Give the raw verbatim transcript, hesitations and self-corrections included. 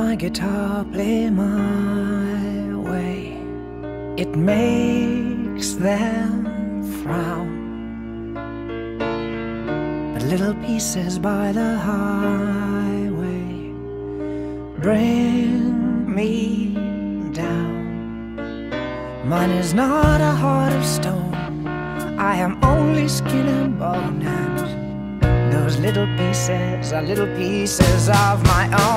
my guitar play my way, it makes them frown. But little pieces by the highway bring me down. Mine is not a heart of stone, I am only skin and bone, and those little pieces are little pieces of my own.